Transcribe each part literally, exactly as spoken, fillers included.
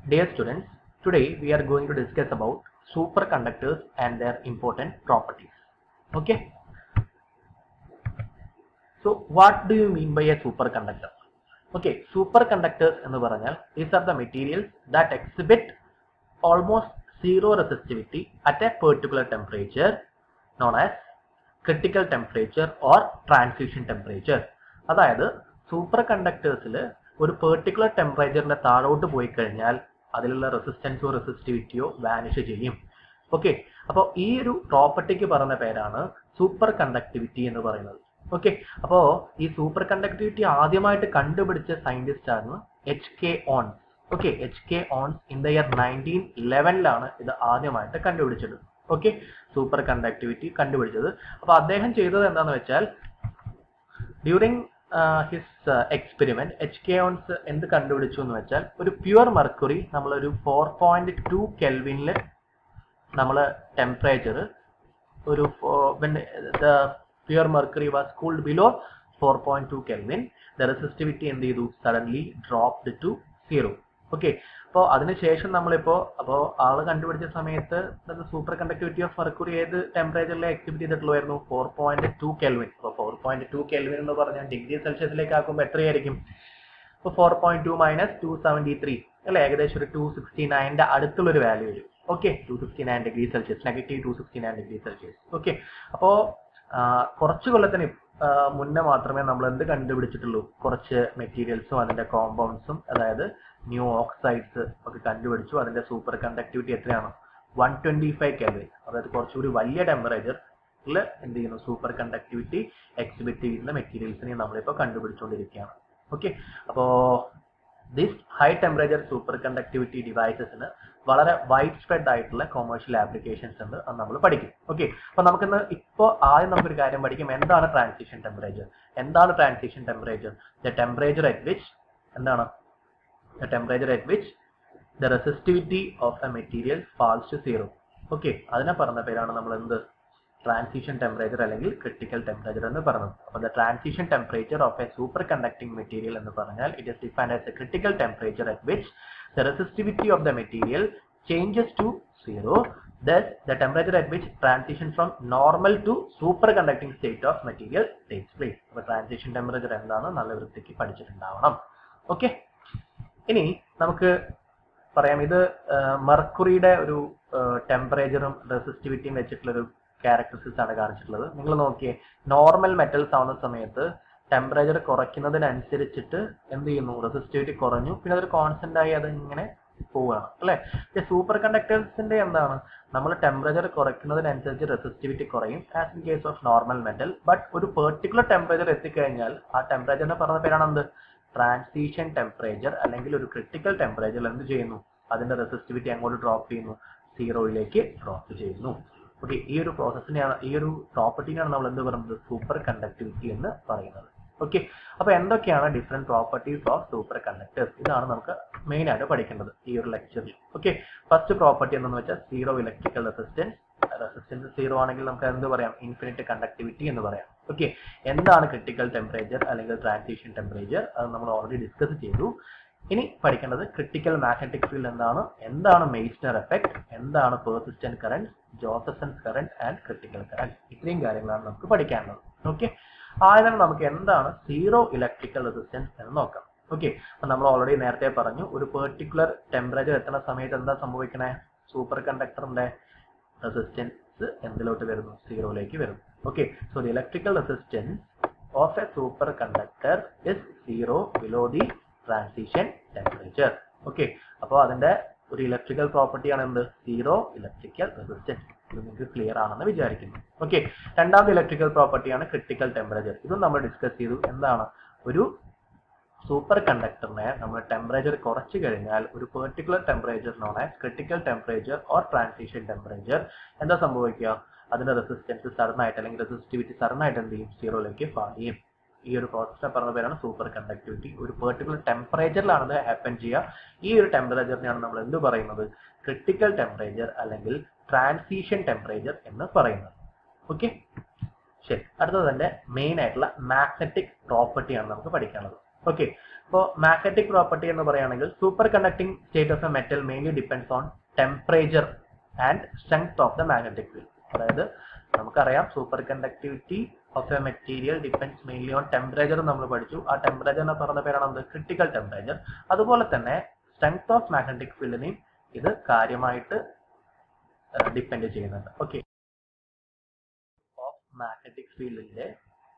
Dear students, today we are going to discuss about superconductors and their important properties. Okay. So what do you mean by a superconductor? Okay, superconductors എന്ന് പറഞ്ഞാൽ these are the materials that exhibit almost zero resistivity at a particular temperature known as critical temperature or transition temperature. അതായത് സൂപ്പർകണ്ടക്ടേഴ്സിൽ ഒരു particular ടെമ്പറേച്ചറിന്റെ താഴോട്ട് പോയി കഴിഞ്ഞാൽ അതിലുള്ള റെസിസ്റ്റൻസോ റെസിസ്റ്റിവിറ്റിയോ vanish ചെയ്യും. Okay, അപ്പോൾ ഈ ഒരു പ്രോപ്പർട്ടിക്ക് പറഞ്ഞ പേരാണ് സൂപ്പർ കണ്ടക്ടിവിറ്റി എന്ന് പറയുന്നത്. ഓക്കെ, അപ്പോൾ ഈ സൂപ്പർ കണ്ടക്ടിവിറ്റി ആദ്യമായിട്ട് കണ്ടുപിടിച്ച സയന്റിസ്റ്റ് ആണ് H K Onnes. Okay, H K Onnes in the year nineteen ഇലവനിലാണ് ഇത് ആദ്യമായിട്ട് കണ്ടുപിടിച്ചത്. ഓക്കെ, സൂപ്പർ കണ്ടക്ടിവിറ്റി കണ്ടുപിടിച്ചത്. അപ്പോൾ അദ്ദേഹം ചെയ്തത് എന്താണെന്ന് വെച്ചാൽ during his experiment H K Onnes എന്ത് കണ്ടുപിടിച്ചു എന്ന് വെച്ചാൽ ഒരു പ്യുവർ മെർക്കുറി നമ്മളൊരു ഫോർ പോയിന്റ് ടു കെൽവിനിൽ നമ്മൾ ടെമ്പറേച്ചർ ഒരു the pure mercury was cooled below four point two kelvin, the resistivity എന്ത് ചെയ്തു, suddenly dropped to zero. Okay, അപ്പോൾ അതിനുശേഷം നമ്മളിപ്പോ അപ്പോൾ ആള് കണ്ടുപിടിച്ച സമയത്ത് സൂപ്പർ കണ്ടക്ടിവിറ്റി ഓഫ് മെർക്കുറി ഏത് ടെമ്പറേച്ചറിൽ എക്സിബിറ്റ് ചെയ്തിട്ടുള്ളായിരുന്നു, ഫോർ പോയിന്റ് ടു കെൽവിൻ. അപ്പോൾ ഫോർ പോയിന്റ് ടു കെൽവിൻ എന്ന് പറഞ്ഞാൽ ഡിഗ്രി സെൽഷ്യസിലേക്ക് ആക്കുമ്പോൾ എത്രയായിരിക്കും? ഇപ്പോൾ four point two minus two seventy three അല്ലെ, ഏകദേശം ഒരു ടു സിക്സ്റ്റി നയൻ്റെ അടുത്തുള്ളൊരു വാല്യൂ വരും. Okay, two sixty nine degree celsius, negative two sixty nine degree celsius. Okay, അപ്പോൾ കുറച്ച് കൊല്ലത്തിന് മുന്നേ മാത്രമേ നമ്മൾ എന്ത് കണ്ടുപിടിച്ചിട്ടുള്ളൂ, കുറച്ച് മെറ്റീരിയൽസും അതിന്റെ കോമ്പൗണ്ട്സും അതായത് ന്യൂ ഓക്സൈഡ്സ് ഒക്കെ കണ്ടുപിടിച്ചു. അതിന്റെ സൂപ്പർ കണ്ടക്ടിവിറ്റി എത്രയാണ്, വൺ ട്വന്റി ഫൈവ് കെൽവിൻ. അതായത് കുറച്ചുകൂടി വലിയ ടെമ്പറേച്ചറിൽ എന്ത് ചെയ്യുന്നു, സൂപ്പർ കണ്ടക്ടിവിറ്റി എക്സിബിറ്റ് ചെയ്യുന്ന മെറ്റീരിയൽസിനെ നമ്മളിപ്പോൾ കണ്ടുപിടിച്ചുകൊണ്ടിരിക്കുകയാണ്. ഓക്കെ, അപ്പോൾ this high temperature superconductivity ഡിവൈസസിന് വളരെ വൈഡ് സ്പ്രെഡ് ആയിട്ടുള്ള കൊമേഴ്ഷ്യൽ ആപ്ലിക്കേഷൻസ് ഉണ്ട്, അത് നമ്മൾ പഠിക്കും. ഓക്കെ, അപ്പൊ നമുക്കിന്ന് ഇപ്പോൾ ആദ്യം നമുക്കൊരു കാര്യം പഠിക്കും, എന്താണ് ട്രാൻസിഷൻ ടെമ്പറേച്ചർ. എന്താണ് transition temperature? The temperature at which എന്താണ് the temperature at which the resistivity of a material falls to zero. Okay, അതിനെ പറഞ്ഞ പേരാണ് നമ്മൾ എന്ത് ട്രാൻസിഷൻ ടെമ്പറേച്ചർ അല്ലെങ്കിൽ ക്രിട്ടിക്കൽ ടെമ്പറേച്ചർ എന്ന് പറയുന്നത്. അപ്പോൾ the transition temperature of a superconducting material എന്ന് പറഞ്ഞാൽ it is defined as a critical temperature at which the resistivity of the material changes to zero. Thus the temperature at which transition from normal to superconducting state of material takes place. അപ്പോൾ transition temperature എന്താണ് നല്ല വൃത്തിക്ക് പഠിച്ചിട്ടുണ്ടാവണം. Okay, ഇനി നമുക്ക് പറയാം, ഇത് മെർക്കുറിയുടെ ഒരു ടെമ്പറേച്ചറും റെസിസ്റ്റിവിറ്റിയും വെച്ചിട്ടുള്ളൊരു characteristics ആണ് കാണിച്ചിട്ടുള്ളത്. നിങ്ങൾ നോക്കിയേ, നോർമൽ മെറ്റൽസ് ആവുന്ന സമയത്ത് ടെമ്പറേച്ചർ കുറയ്ക്കുന്നതിനനുസരിച്ചിട്ട് എന്ത് ചെയ്യുന്നു, റെസിസ്റ്റിവിറ്റി കുറഞ്ഞു, പിന്നെ അതൊരു കോൺസ്റ്റന്റ് ആയി അത് ഇങ്ങനെ പോവുകയാണ് അല്ലെ. സൂപ്പർ കണ്ടക്ടേഴ്സിന്റെ എന്താണ്, നമ്മൾ ടെമ്പറേച്ചർ കുറയ്ക്കുന്നതിനനുസരിച്ച് റെസിസ്റ്റിവിറ്റി കുറയും as in case of normal metal. But ഒരു പെർട്ടിക്കുലർ ടെമ്പറേച്ചർ എത്തിക്കഴിഞ്ഞാൽ ആ ടെമ്പറേച്ചറിനെ പറഞ്ഞ പേരാണ് എന്ത്, ട്രാൻസിഷൻ ടെമ്പറേച്ചർ അല്ലെങ്കിൽ ഒരു ക്രിട്ടിക്കൽ ടെമ്പറേച്ചർ എന്ത് ചെയ്യുന്നു, അതിന്റെ റെസിസ്റ്റിവിറ്റി അങ്ങോട്ട് ഡ്രോപ്പ് ചെയ്യുന്നു, സീറോയിലേക്ക് ഡ്രോപ്പ് ചെയ്യുന്നു. ഓക്കെ, ഈ ഒരു പ്രോസസ്സിനെയാണ്, ഈ ഒരു പ്രോപ്പർട്ടിനെയാണ് നമ്മൾ എന്ത് പറയുന്നത്, സൂപ്പർ കണ്ടക്ടിവിറ്റി എന്ന് പറയുന്നത്. ഓക്കെ, അപ്പൊ എന്തൊക്കെയാണ് different properties of superconductors, ഇതാണ് നമുക്ക് മെയിൻ ആയിട്ട് പഠിക്കേണ്ടത് ഈ ഒരു ലെക്ചറിൽ. ഓക്കെ, ഫസ്റ്റ് പ്രോപ്പർട്ടി എന്താണെന്ന് വെച്ചാൽ zero electrical resistance. Resistance zero ആണെങ്കിൽ നമുക്ക് എന്ത് പറയാം, ഇൻഫിനിറ്റ് കണ്ടക്ടിവിറ്റി എന്ന് പറയാം. ഓക്കെ, എന്താണ് ക്രിട്ടിക്കൽ ടെമ്പറേച്ചർ അല്ലെങ്കിൽ ട്രാൻസിഷൻ ടെമ്പറേച്ചർ, അത് നമ്മൾ ഓൾറെഡി ഡിസ്കസ് ചെയ്തു. ഇനി പഠിക്കേണ്ടത് ക്രിട്ടിക്കൽ മാഗ്നറ്റിക് ഫീൽഡ് എന്താണ്, എന്താണ് മെയ്സ്നർ എഫക്ട്, എന്താണ് persistent current, Josephson's current and critical current. ഇത്രയും കാര്യങ്ങളാണ് നമുക്ക് പഠിക്കാനുള്ളത്. ഓക്കെ, ആദ്യം നമുക്ക് എന്താണ് സീറോ ഇലക്ട്രിക്കൽ റെസിസ്റ്റൻസ് എന്ന് നോക്കാം. ഓക്കെ, അപ്പൊ നമ്മൾ ഓൾറെഡി നേരത്തെ പറഞ്ഞു, ഒരു പെർട്ടിക്കുലർ ടെമ്പറേച്ചർ എത്തുന്ന സമയത്ത് എന്താ സംഭവിക്കണേ, സൂപ്പർ കണ്ടക്ടറിന്റെ റെസിസ്റ്റൻസ് എന്തിലോട്ട് വരുന്നു, സീറോയിലേക്ക് വരുന്നു. Okay, so the electrical resistance of a superconductor is zero below the transition temperature. Okay, അപ്പോൾ അതിന്റെ ഒരു ഇലക്ട്രിക്കൽ പ്രോപ്പർട്ടിയാണ് എന്ത്, സീറോ ഇലക്ട്രിക്കൽ റെസിസ്റ്റൻസ്. ഇത് നിങ്ങൾക്ക് ക്ലിയർ ആണെന്ന് വിചാരിക്കുന്നു. ഓക്കെ, രണ്ടാമത്തെ ഇലക്ട്രിക്കൽ പ്രോപ്പർട്ടിയാണ് ക്രിട്ടിക്കൽ ടെമ്പറേച്ചർ. ഇതും നമ്മൾ ഡിസ്കസ് ചെയ്തു. എന്താണ്, ഒരു സൂപ്പർ കണ്ടക്ടറിനെ നമ്മൾ ടെമ്പറേച്ചർ കുറച്ച് കഴിഞ്ഞാൽ ഒരു particular temperature known as critical temperature or transition temperature എന്താ സംഭവിക്കുക, അതിന്റെ റെസിസ്റ്റൻസ് സഡൻ ആയിട്ട് അല്ലെങ്കിൽ റെസിസ്റ്റിവിറ്റി സഡൻ ആയിട്ട് എന്ത് ചെയ്യും, സീറോയിലേക്ക് ഫാൾ ചെയ്യും. ഈ ഒരു പ്രോസസ്സിനെ പറഞ്ഞ പേരാണ് സൂപ്പർ കണ്ടക്ടിവിറ്റി. ഒരു പെർട്ടിക്കുലർ ടെമ്പറേച്ചറിലാണ് അത് ഹാപ്പൻ ചെയ്യുക. ഈ ഒരു ടെമ്പറേച്ചറിനെയാണ് നമ്മൾ എന്ത് പറയുന്നത്, ക്രിട്ടിക്കൽ ടെമ്പറേച്ചർ അല്ലെങ്കിൽ ട്രാൻസിഷൻ ടെമ്പറേച്ചർ എന്ന് പറയുന്നത്. ഓക്കെ, ശരി. അടുത്തത് തന്നെ മെയിൻ ആയിട്ടുള്ള മാഗ്നറ്റിക് പ്രോപ്പർട്ടിയാണ് നമുക്ക് പഠിക്കാനുള്ളത്. ഓക്കെ. അപ്പോൾ മാഗ്നറ്റിക് പ്രോപ്പർട്ടി എന്ന് പറയുകയാണെങ്കിൽ superconducting state of a metal mainly depends on temperature and strength of the magnetic field. അതായത് നമുക്കറിയാം superconductivity of a material depends mainly on temperature നമ്മൾ പഠിച്ചു. ആ ടെമ്പറേച്ചർ എന്ന് പറയുന്ന പേരാണ് ക്രിട്ടിക്കൽ ടെമ്പറേച്ചർ. അതുപോലെ തന്നെ സ്ട്രെങ്ത് ഓഫ് മാഗ്നറ്റിക് ഫീൽഡിനെയും ഇത് കാര്യമായിട്ട് ഡിപ്പെൻഡ് ചെയ്യുന്നുണ്ട്. ഓക്കെ. ഓഫ് മാഗ്നറ്റിക് ഫീൽഡിന്റെ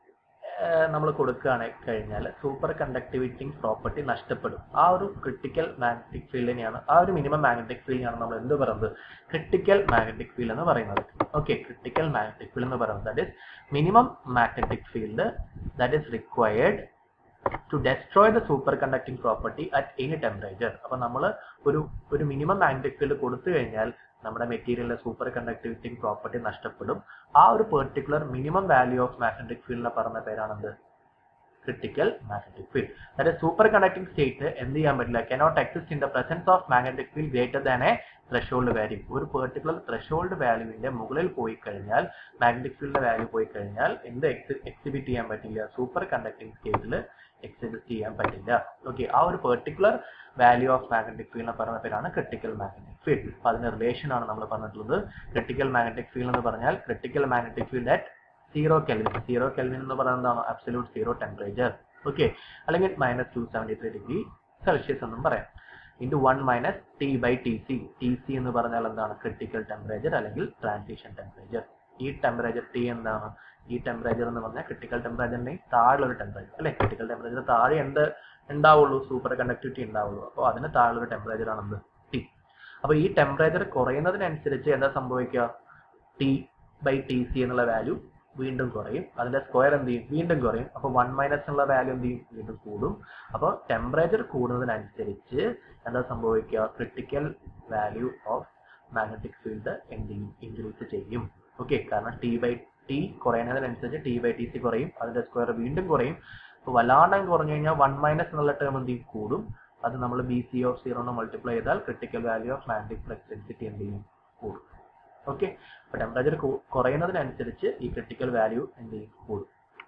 നമ്മൾ കൊടുക്കുകയാണ് കഴിഞ്ഞാൽ സൂപ്പർ കണ്ടക്ടിവിറ്റി പ്രോപ്പർട്ടി നഷ്ടപ്പെടും. ആ ഒരു ക്രിട്ടിക്കൽ മാഗ്നറ്റിക് ഫീൽഡിനെയാണ്, ആ ഒരു മിനിമം മാഗ്നറ്റിക് ഫീൽഡിനെയാണ് നമ്മൾ എന്ത് പറയുന്നത്, ക്രിട്ടിക്കൽ മാഗ്നറ്റിക് ഫീൽഡ് എന്ന് പറയുന്നത്. ഓക്കെ. ക്രിട്ടിക്കൽ മാഗ്നറ്റിക് ഫീൽഡ് എന്ന് പറയുന്നത് that is minimum magnetic field that is required to destroy the superconducting property at any temperature. അപ്പൊ നമ്മൾ ഒരു ഒരു മിനിമം മാഗ്നറ്റിക് ഫീൽഡ് കൊടുത്തു കഴിഞ്ഞാൽ നമ്മുടെ മെറ്റീരിയലിന്റെ സൂപ്പർ കണ്ടക്ടിവിറ്റി പ്രോപ്പർട്ടി നഷ്ടപ്പെടും. ആ ഒരു particular minimum value of magnetic ഫീൽഡിനെ പറഞ്ഞ പേരാണെന്ത്, ക്രിട്ടിക്കൽ മാഗ്നറ്റിക് ഫീൽഡ്. അതായത് സൂപ്പർ കണ്ടക്ടിങ് സ്റ്റേറ്റ് എന്ത് ചെയ്യാൻ പറ്റില്ല, cannot exist in the presence of magnetic field greater than a threshold value. ഒരു പെർട്ടിക്കുലർ ത്രെഷോൾഡ് വാല്യൂവിന്റെ മുകളിൽ പോയി കഴിഞ്ഞാൽ, മാഗ്നറ്റിക് ഫീൽഡിന്റെ വാല്യൂ പോയി കഴിഞ്ഞാൽ എന്ത് എക്സിബിറ്റ് ചെയ്യാൻ പറ്റില്ല, സൂപ്പർ കണ്ടക്ടിങ് സ്റ്റേറ്റിൽ എക്സിബിറ്റ് ചെയ്യാൻ പറ്റില്ല. ഓക്കെ. ആ ഒരു പെർട്ടിക്കുലർ വാല്യൂ ഓഫ് മാഗ്നറ്റിക് ഫീൽഡിനെ പറയുന്ന പേരാണ് ക്രിട്ടിക്കൽ മാഗ്നറ്റിക് ഫീൽഡ്. അപ്പൊ അതിന്റെ റിലേഷൻ ആണ് നമ്മൾ പറഞ്ഞിട്ടുള്ളത്. ക്രിട്ടിക്കൽ മാഗ്നറ്റിക് ഫീൽഡ് എന്ന് പറഞ്ഞാൽ critical magnetic field at zero kelvin. Zero kelvin എന്ന് പറയുന്നത് എന്താണ്, അബ്സല്യൂട്ട് സീറോ ടെമ്പറേച്ചർ. ഓക്കെ. അല്ലെങ്കിൽ minus two seventy three degree celsius എന്നും പറയാം. Into one minus T by T C. T C എന്ന് പറഞ്ഞാൽ എന്താണ്, ക്രിട്ടിക്കൽ ടെമ്പറേച്ചർ അല്ലെങ്കിൽ ട്രാൻസിഷൻ ടെമ്പറേച്ചർ. ഈ ടെമ്പറേച്ചർ ടി എന്താണ്, ഈ ടെമ്പറേച്ചർ എന്ന് പറഞ്ഞാൽ ക്രിട്ടിക്കൽ ടെമ്പറേച്ചറിന്റെ താഴെ ഒരു ടെമ്പറേച്ചർ അല്ലെ. ക്രിട്ടിക്കൽ ടെമ്പറേച്ചർ താഴെ എന്ത് ഉണ്ടാവുള്ളൂ, സൂപ്പർ കണ്ടക്ടിവിറ്റി ഉണ്ടാവുള്ളൂ. അപ്പോൾ അതിന് താഴെ ഒരു ടെമ്പറേച്ചർ ആണെന്ത്, ടി. അപ്പോൾ ഈ ടെമ്പറേച്ചർ കുറയുന്നതിനനുസരിച്ച് എന്താ സംഭവിക്കുക, ടി ബൈ ടി സി എന്നുള്ള വാല്യൂ വീണ്ടും കുറയും. അതിന്റെ സ്ക്വയർ എന്ത് ചെയ്യും, വീണ്ടും കുറയും. അപ്പോൾ വൺ മൈനസ് എന്നുള്ള വാല്യൂ എന്ത് ചെയ്യും, വീണ്ടും കൂടും. അപ്പോൾ ടെമ്പറേച്ചർ കൂടുന്നതിനനുസരിച്ച് എന്താ സംഭവിക്കുക, critical value of magnetic field എന്ത് ചെയ്യും, ഇൻക്രീസ് ചെയ്യും. ഓക്കെ. കാരണം ടി ബൈ ടി കുറയുന്നതിനനുസരിച്ച് ടി ബൈ ടി സി കുറയും, അതിന്റെ സ്ക്വയർ വീണ്ടും കുറയും. അപ്പോൾ വല്ലാണ്ട് കുറഞ്ഞു കഴിഞ്ഞാൽ വൺ മൈനസ് എന്നുള്ള ടേം എന്ത് ചെയ്യും, കൂടും. അത് നമ്മൾ B C of zero multiply ചെയ്താൽ critical value of magnetic flux density എന്ത് ചെയ്യും, കൂടും. ഓക്കെ. അപ്പൊ ടെമ്പറേച്ചർ കുറയുന്നതിനനുസരിച്ച് ഈ ക്രിട്ടിക്കൽ വാല്യൂ എന്ത് ചെയ്യും, കൂടും.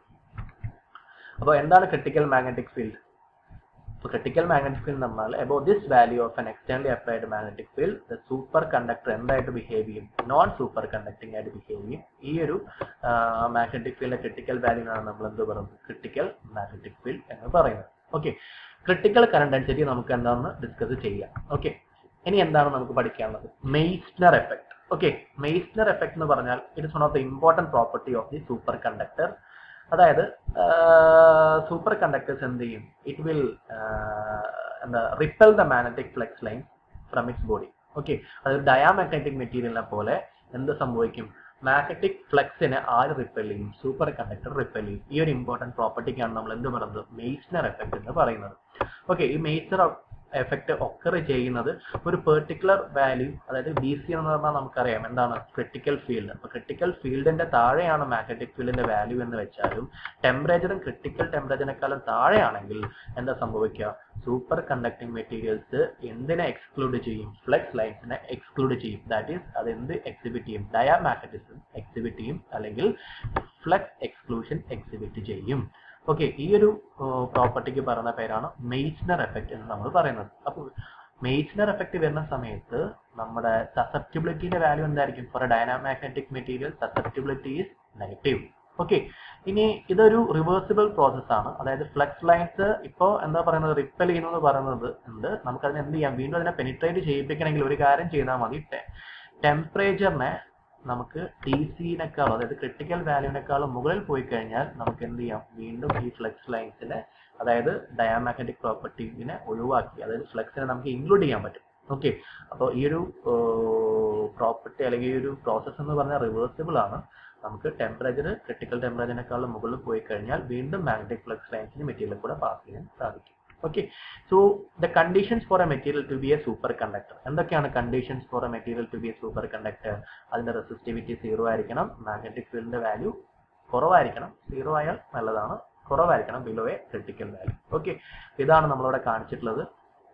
അപ്പോൾ എന്താണ് critical magnetic field? So critical magnetic field എന്ന് പറഞ്ഞാൽ above this value of an externally applied magnetic field the superconductor എന്തായിട്ട് ബിഹേവ് ചെയ്യും, നോൺ സൂപ്പർ കണ്ടക്ടിങ് ആയിട്ട് ബിഹേവ് ചെയ്യും. ഈ ഒരു മാഗ്നറ്റിക് ഫീൽഡിന്റെ ക്രിട്ടിക്കൽ വാല്യൂ ആണ് നമ്മൾ എന്ത് പറയുന്നത്, ക്രിട്ടിക്കൽ മാഗ്നറ്റിക് ഫീൽഡ് എന്ന് പറയുന്നത്. ഓക്കെ. ക്രിട്ടിക്കൽ കറന്റ് ഡെൻസിറ്റി നമുക്ക് എന്താണെന്ന് ഡിസ്കസ് ചെയ്യാം. ഓക്കെ. ഇനി എന്താണ് നമുക്ക് പഠിക്കാനുള്ളത്, Meissner effect. Okay. Meissner effect എന്ന് പറഞ്ഞാൽ it is one of the important property of the superconductor. അതായത് സൂപ്പർ കണ്ടക്ടേഴ്സ് എന്ത് ചെയ്യും, ഇറ്റ് വിൽ എന്താ repel the magnetic flux line from its body. Okay. അതായത് ഡയാമാഗ്നറ്റിക് മെറ്റീരിയലിനെ പോലെ എന്ത് സംഭവിക്കും, മാഗ്നറ്റിക് ഫ്ലക്സിനെ ആര് റിപ്പൽ ചെയ്യും, സൂപ്പർ കണ്ടക്ടർ റിപ്പൽ ചെയ്യും. ഈ ഒരു ഇമ്പോർട്ടന്റ് പ്രോപ്പർട്ടിക്കാണ് നമ്മൾ എന്ത് പറയുന്നത്, മെയ്സ്നർ എഫക്ട് എന്ന് പറയുന്നത്. ഓക്കെ. ഈ മെയ്സ്നർ എഫക്ട് ഒക്കർ ചെയ്യുന്നത് ഒരു പെർട്ടിക്കുലർ വാല്യൂ, അതായത് ബി സി എന്ന് പറഞ്ഞാൽ നമുക്കറിയാം എന്താണ്, ക്രിട്ടിക്കൽ ഫീൽഡ്. അപ്പൊ ക്രിട്ടിക്കൽ ഫീൽഡിന്റെ താഴെയാണ് മാഗ്നറ്റിക് ഫീൽഡിന്റെ വാല്യൂ എന്ന് വെച്ചാലും ടെമ്പറേച്ചറും ക്രിട്ടിക്കൽ ടെമ്പറേച്ചറിനെക്കാളും താഴെയാണെങ്കിൽ എന്താ സംഭവിക്കുക, സൂപ്പർ കണ്ടക്ടിങ് മെറ്റീരിയൽസ് എന്തിനെ എക്സ്ക്ലൂഡ് ചെയ്യും, ഫ്ലക്സ് ലൈൻസിനെ എക്സ്ക്ലൂഡ് ചെയ്യും. ദാറ്റ് ഈസ് അത് എന്ത് എക്സിബിറ്റ് ചെയ്യും, ഡയാമാഗ്നറ്റിസം എക്സിബിറ്റ് ചെയ്യും അല്ലെങ്കിൽ ഫ്ലക്സ് എക്സ്ക്ലൂഷൻ എക്സിബിറ്റ് ചെയ്യും. ഓക്കെ. ഈ ഒരു പ്രോപ്പർട്ടിക്ക് പറയുന്ന പേരാണ് മെയ്സ്നർ എഫക്ട് എന്ന് നമ്മൾ പറയുന്നത്. അപ്പോൾ മെയ്സ്നർ എഫക്ട് വരുന്ന സമയത്ത് നമ്മുടെ സസെപ്റ്റിബിലിറ്റിയുടെ വാല്യൂ എന്തായിരിക്കും, for a diamagnetic material susceptibility is negative. Okay. ഇനി ഇതൊരു റിവേഴ്സിബിൾ പ്രോസസ് ആണ്. അതായത് ഫ്ലക്സ് ലൈൻസ് ഇപ്പോൾ എന്താ പറയുന്നത്, റിപ്പൽ ചെയ്യുന്നത് പറയുന്നത് ഉണ്ട്. നമുക്കതിനെ എന്ത് ചെയ്യാം, വീണ്ടും അതിനെ പെനിട്രേറ്റ് ചെയ്യിപ്പിക്കണമെങ്കിൽ ഒരു കാര്യം ചെയ്താൽ മതി, ടെമ്പറേച്ചറിനെ നമുക്ക് ടി സിനേക്കാളും അതായത് ക്രിട്ടിക്കൽ വാല്യൂവിനേക്കാളും മുകളിൽ പോയി കഴിഞ്ഞാൽ നമുക്ക് എന്ത് ചെയ്യാം, വീണ്ടും ഈ ഫ്ലക്സ് ലൈൻസിനെ അതായത് ഡയാമാഗ്നറ്റിക് പ്രോപ്പർട്ടീസിനെ ഒഴിവാക്കി അതായത് ഫ്ലക്സിനെ നമുക്ക് ഇൻക്ലൂഡ് ചെയ്യാൻ പറ്റും. ഓക്കെ. അപ്പോൾ ഈ ഒരു പ്രോപ്പർട്ടി അല്ലെങ്കിൽ ഈ ഒരു പ്രോസസ്സ് എന്ന് പറഞ്ഞാൽ റിവേഴ്സിബിൾ ആണ്. നമുക്ക് ടെമ്പറേച്ചർ ക്രിട്ടിക്കൽ ടെമ്പറേച്ചറിനേക്കാളും മുകളിൽ പോയി കഴിഞ്ഞാൽ വീണ്ടും മാഗ്നറ്റിക് ഫ്ലക്സ് ലൈൻസിന് മെറ്റീരിയൽ കൂടെ പാസ് ചെയ്യാൻ സാധിക്കും. Okay, so the conditions for a material to be a superconductor. എന്തൊക്കെയാണ് conditions for a material to be a superconductor? അതിന്റെ resistivity zero ആയിരിക്കണം, magnetic fieldന്റെ value കുറവായിരിക്കണം, zero ആയാൽ നല്ലതാണ്, കുറവായിരിക്കണം, below a critical value. Okay, ഇതാണ് നമ്മളിവിടെ കാണിച്ചിട്ടുള്ളത്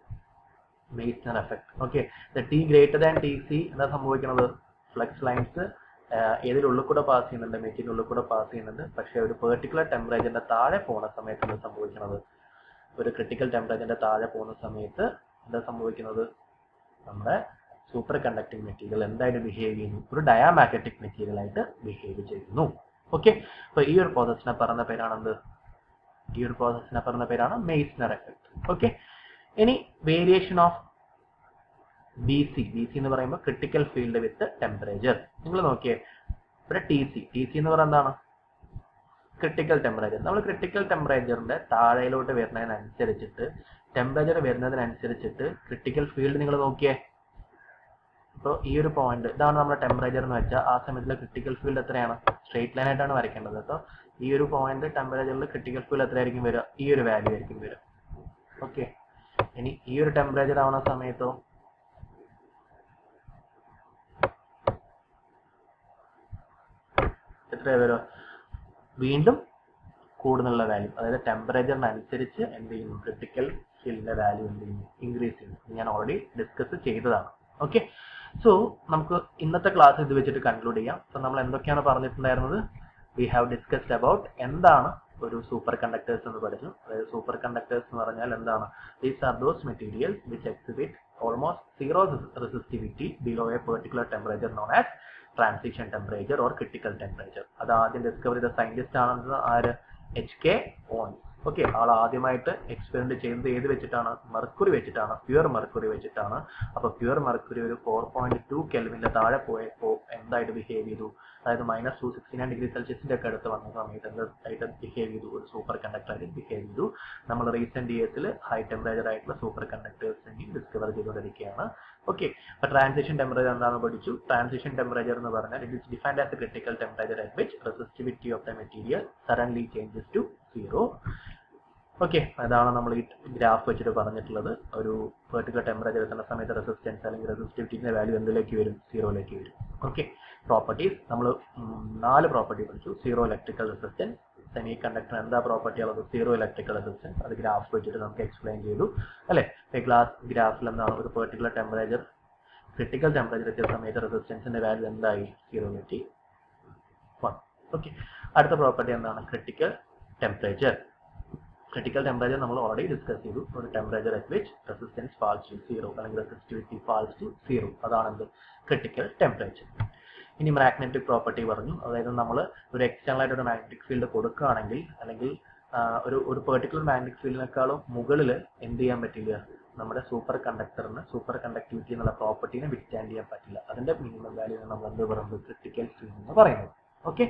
Meissner effect. Okay, the T greater than T C എന്താ സംഭവിക്കുന്നത്, ഫ്ലക്സ് ലൈൻസ് ഏതിനുള്ളിൽ കൂടെ പാസ് ചെയ്യുന്നുണ്ട്, മെറ്റീരിയൽ ഉള്ളിൽ കൂടെ പാസ് ചെയ്യുന്നുണ്ട്, പക്ഷേ ഒരു പെർട്ടിക്കുലർ ടെമ്പറേച്ചറിന്റെ താഴെ പോകുന്ന സമയത്ത് സംഭവിക്കുന്നത് ഒരു ക്രിട്ടിക്കൽ ടെമ്പറേച്ചറിന്റെ താഴെ പോകുന്ന സമയത്ത് എന്താ സംഭവിക്കുന്നത്? നമ്മുടെ സൂപ്പർ കണ്ടക്ടിങ് മെറ്റീരിയൽ എന്തായിട്ട് ബിഹേവ് ചെയ്യുന്നു? ഒരു ഡയാമാഗ്നറ്റിക് മെറ്റീരിയൽ ആയിട്ട് ബിഹേവ് ചെയ്യുന്നു. ഓക്കെ, അപ്പൊ ഈ ഒരു പ്രോസസ്സിനെ പറയുന്ന പേരാണ് എന്ത്? ഈ ഒരു പ്രോസസ്സിനെ പറയുന്ന പേരാണ് മെയ്സ്നർ എഫക്ട്. ഓക്കെ, ഇനി variation of B C. B C എന്ന് പറയുമ്പോൾ ക്രിട്ടിക്കൽ ഫീൽഡ് വിത്ത് ടെമ്പറേച്ചർ. നിങ്ങൾ നോക്കിയേ, ഇവിടെ ടി സി. ടി സി എന്ന് പറയുന്നത് എന്താണ്? Critical temperature. നമ്മൾ ക്രിട്ടിക്കൽ ടെമ്പറേച്ചറിന്റെ താഴെയിലോട്ട് വരുന്നതിനനുസരിച്ചിട്ട് ടെമ്പറേച്ചർ വരുന്നതിനനുസരിച്ചിട്ട് ക്രിട്ടിക്കൽ ഫീൽഡ് നിങ്ങൾ നോക്കിയേ. ഇപ്പോൾ ഈ ഒരു പോയിന്റ് ഇതാണ് നമ്മുടെ ടെമ്പറേച്ചർ എന്ന് വെച്ചാൽ ആ സമയത്തിലെ ക്രിട്ടിക്കൽ ഫീൽഡ് എത്രയാണ്? സ്ട്രേറ്റ് ലൈൻ ആയിട്ടാണ് വരയ്ക്കേണ്ടത്. അപ്പോൾ ഈ ഒരു പോയിന്റ് ടെമ്പറേച്ചറിൽ ക്രിട്ടിക്കൽ ഫീൽഡ് എത്രയായിരിക്കും വരിക? ഈ ഒരു വാല്യൂ ആയിരിക്കും വരിക. ഓക്കെ, ഇനി ഈ ഒരു ടെമ്പറേച്ചർ ആവുന്ന സമയത്തോ എത്രയാണ് വരിക? വീണ്ടും കൂടുന്നുള്ള വാല്യൂ, അതായത് ടെമ്പറേച്ചറിനനുസരിച്ച് എന്ത് ചെയ്യുന്നു? ക്രിട്ടിക്കൽ ഫീൽഡിന്റെ വാല്യൂ എന്ത് ചെയ്യുന്നു? ഇൻക്രീസ് ചെയ്യുന്നു. ഞാൻ ഓൾറെഡി ഡിസ്കസ് ചെയ്തതാണ്. ഓക്കെ, സോ നമുക്ക് ഇന്നത്തെ ക്ലാസ് ഇത് വെച്ചിട്ട് കൺക്ലൂഡ് ചെയ്യാം. സോ നമ്മൾ എന്തൊക്കെയാണ് പറഞ്ഞിട്ടുണ്ടായിരുന്നത്? വി ഹാവ് ഡിസ്കസ്ഡ് അബൌട്ട് എന്താണ് ഒരു സൂപ്പർ കണ്ടക്ടേഴ്സ് എന്ന് പഠിച്ചു. അതായത് സൂപ്പർ കണ്ടക്ടേഴ്സ് എന്ന് പറഞ്ഞാൽ എന്താണ്? These are those materials which exhibit almost zero resistivity below a particular temperature known as transition temperature or critical temperature. അത് ആദ്യം ഡിസ്കവർ ചെയ്ത സയന്റിസ്റ്റ് ആണെന്നത് ആര്? H K Onnes. ഓക്കെ, ആൾ ആദ്യമായിട്ട് എക്സ്പെരിമെന്റ് ചെയ്യുന്നത് ഏത് വെച്ചിട്ടാണ്? മെർക്കുറി വെച്ചിട്ടാണ്, പ്യുവർ മെർക്കുറി വെച്ചിട്ടാണ്. അപ്പൊ പ്യുവർ മെർക്കുറി ഒരു ഫോർ പോയിന്റ് ടു കെൽവിന്റെ താഴെ പോയപ്പോൾ എന്തായിട്ട് ബിഹേവ് ചെയ്തു? അതായത് minus two sixty nine degree സെൽഷ്യസിന്റെ ഒക്കെ അടുത്ത് വന്ന സമയത്ത് എന്തായിട്ട് ബിഹേവ് ചെയ്തു? ഒരു സൂപ്പർ കണ്ടക്ടർ ആയിട്ട് ബിഹേവ് ചെയ്തു. നമ്മൾ റീസെന്റ് ഇയേഴ്സിൽ ഹൈ ടെമ്പറേച്ചർ ആയിട്ടുള്ള സൂപ്പർ കണ്ടക്ടേഴ്സ് ഡിസ്കവർ ചെയ്തുകൊണ്ടിരിക്കുകയാണ്. ഓക്കെ, അപ്പൊ ട്രാൻസിഷൻ ടെമ്പറേച്ചർ എന്താണെന്ന് പഠിച്ചു. ട്രാൻസിഷൻ ടെമ്പറേച്ചർ എന്ന് പറഞ്ഞാൽ it is defined as a critical temperature at which resistivity of the material suddenly changes to zero. Okay, അതാണ് നമ്മൾ ഈ ഗ്രാഫ് വെച്ചിട്ട് പറഞ്ഞിട്ടുള്ളത്. ഒരു പെർട്ടിക്കുലർ ടെമ്പറേച്ചർ എത്തുന്ന സമയത്ത് റെസിസ്റ്റൻസ് അല്ലെങ്കിൽ റെസിസ്റ്റിവിറ്റിന്റെ വാല്യൂ എന്തിലേക്ക് വരും? സീറോയിലേക്ക് വരും. ഓക്കെ, പ്രോപ്പർട്ടീസ് നമ്മൾ നാല് പ്രോപ്പർട്ടി പഠിച്ചു. Zero electrical resistance, semiconductor എന്താ പ്രോപ്പർട്ടി ഉള്ളത്? Zero electrical resistance. അത് ഗ്രാഫ് വെച്ചിട്ട് നമുക്ക് എക്സ്പ്ലെയിൻ ചെയ്തു അല്ലെ? ഗ്ലാസ് ഗ്രാഫിൽ എന്താണ്? ഒരു പെർട്ടിക്കുലർ ടെമ്പറേച്ചർ ക്രിട്ടിക്കൽ ടെമ്പറേച്ചർ എത്തിയ സമയത്ത് റെസിസ്റ്റൻസിന്റെ വാല്യൂ എന്തായി? സീറോ എത്തി വൺ. ഓക്കെ, അടുത്ത പ്രോപ്പർട്ടി എന്താണ്? Critical temperature. ക്രിട്ടിക്കൽ ടെമ്പറേച്ചർ നമ്മൾ ഓൾറെഡി ഡിസ്കസ് ചെയ്തു. ഒരു temperature at which resistance falls to zero അല്ലെങ്കിൽ റെസിസ്റ്റിവിറ്റി ഫാൾസ് ടു സീറോ, അതാണ് എന്ത്? Critical temperature. ഇനി മാഗ്നറ്റിക് പ്രോപ്പർട്ടി പറഞ്ഞു. അതായത് നമ്മൾ ഒരു എക്സ്റ്റേണൽ ആയിട്ട് ഒരു മാഗ്നറ്റിക് ഫീൽഡ് കൊടുക്കുകയാണെങ്കിൽ അല്ലെങ്കിൽ ഒരു ഒരു പെർട്ടിക്കുലർ മാഗ്നറ്റിക് ഫീൽഡിനേക്കാളും മുകളിൽ എന്ത് ചെയ്യാൻ പറ്റില്ല? നമ്മുടെ സൂപ്പർ കണ്ടക്ടറിന് സൂപ്പർ കണ്ടക്ടിവിറ്റി എന്നുള്ള പ്രോപ്പർട്ടീനെ വിത്ത്സ്റ്റാൻഡ് ചെയ്യാൻ പറ്റില്ല. അതിന്റെ മിനിമം വാല്യൂ നമ്മൾ എന്ത് പറയുന്നത്? ക്രിട്ടിക്കൽ ഫീൽഡ് എന്ന് പറയുന്നത്. ഓക്കെ,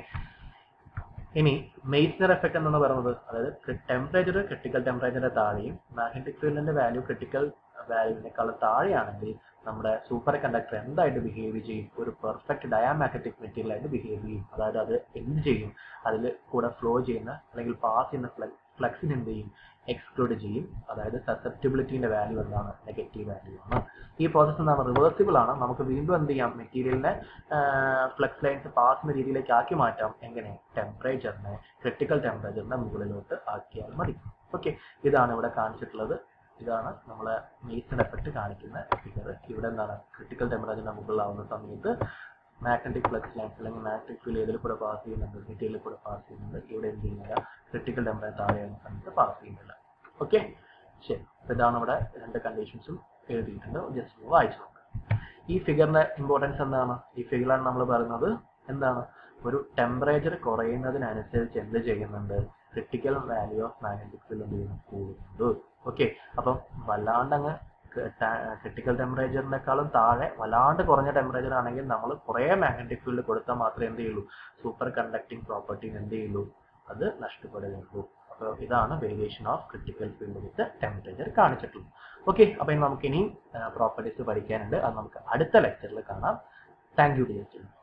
ഇനി മെയ്സ്നർ എഫക്ട് എന്ന് പറയുന്നത് അതായത് ടെമ്പറേച്ചർ ക്രിട്ടിക്കൽ ടെമ്പറേച്ചറിന്റെ താഴെയും മാഗ്നറ്റിക് ഫീൽഡിന്റെ വാല്യൂ ക്രിട്ടിക്കൽ വാല്യൂവിനേക്കാളും താഴെയാണെങ്കിൽ നമ്മുടെ സൂപ്പർ കണ്ടക്ടർ എന്തായിട്ട് ബിഹേവ് ചെയ്യും? ഒരു പെർഫെക്റ്റ് ഡയാമാഗ്നറ്റിക് മെറ്റീരിയൽ ആയിട്ട് ബിഹേവ് ചെയ്യും. അതായത് അത് എന്ത് ചെയ്യും? അതിൽ കൂടെ ഫ്ലോ ചെയ്യുന്ന അല്ലെങ്കിൽ പാസ് ചെയ്യുന്ന ഫ്ലക്സിന് എന്ത് ചെയ്യും? എക്സ്ക്ലൂഡ് ചെയ്യും. അതായത് സസെപ്റ്റിബിലിറ്റിന്റെ വാല്യൂ എന്താണ്? നെഗറ്റീവ് വാല്യൂ ആണ്. ഈ പ്രോസസ് എന്താണ്? റിവേഴ്സിബിൾ ആണ്. നമുക്ക് വീണ്ടും എന്ത് ചെയ്യാം? മെറ്റീരിയലിനെ ഫ്ലക്സ് ലൈൻസ് പാസ് ചെയ്യുന്ന രീതിയിലേക്ക് ആക്കി മാറ്റാം. എങ്ങനെ? ടെമ്പറേച്ചറിനെ ക്രിട്ടിക്കൽ ടെമ്പറേച്ചറിന്റെ മുകളിലോട്ട് ആക്കിയാൽ മതി. ഓക്കെ, ഇതാണ് ഇവിടെ കാണിച്ചിട്ടുള്ളത്. ഇതാണ് നമ്മളെ മെയ്സ്നർ എഫക്ട് കാണിക്കുന്ന ഫിഗർ. ഇവിടെ എന്താണ്? ക്രിട്ടിക്കൽ ടെമ്പറേച്ചറിന്റെ മുകളിലാവുന്ന സമയത്ത് മാഗ്നറ്റിക് ഫ്ലക്സ് ലൈൻസ് അല്ലെങ്കിൽ മാഗ്നറ്റിക് ഫീൽഡ് ഏതിൽ കൂടെ പാസ് ചെയ്യുന്നുണ്ട്? മെറ്റീരിയലിൽ കൂടെ പാസ് ചെയ്യുന്നുണ്ട്. ഇവിടെ എന്ത് ചെയ്യുന്നില്ല? ക്രിട്ടിക്കൽ ടെമ്പറേച്ചർ താഴെയാവുന്ന സമയത്ത് പാസ് ചെയ്യുന്നില്ല. ഓക്കെ, ശരി. അപ്പോൾ ഇതാണ് ഇവിടെ രണ്ട് കണ്ടീഷൻസും എഴുതിയിട്ടുണ്ട്. ജസ്റ്റ് വായിച്ചു നോക്കാം. ഈ ഫിഗറിന്റെ ഇമ്പോർട്ടൻസ് എന്താണ്? ഈ ഫിഗറിലാണ് നമ്മൾ പറയുന്നത് എന്താണ്? ഒരു ടെമ്പറേച്ചർ കുറയുന്നതിനനുസരിച്ച് എന്ത് ചെയ്യുന്നുണ്ട്? Critical value of magnetic field എന്ത് ചെയ്യുന്നു? കൂടുന്നുണ്ട്. ഓക്കെ, അപ്പം വല്ലാണ്ട് അങ്ങ് ക്രിട്ടിക്കൽ ടെമ്പറേച്ചറിനേക്കാളും താഴെ വല്ലാണ്ട് കുറഞ്ഞ ടെമ്പറേച്ചർ ആണെങ്കിൽ നമ്മൾ കുറേ മാഗ്നറ്റിക് ഫീൽഡ് കൊടുത്താൽ മാത്രമേ എന്ത് ചെയ്യുള്ളൂ? സൂപ്പർ കണ്ടക്ടിങ് പ്രോപ്പർട്ടി എന്ത് ചെയ്യുള്ളൂ? അത് നഷ്ടപ്പെടുകയുള്ളൂ. അപ്പോൾ ഇതാണ് variation of critical field with temperature കാണിച്ചിട്ടുള്ളത്. ഓക്കെ, അപ്പോൾ ഇനി നമുക്ക് ഇനിയും പ്രോപ്പർട്ടീസ് പഠിക്കാനുണ്ട്. അത് നമുക്ക് അടുത്ത ലെക്ചറിൽ കാണാം. Thank you dear students.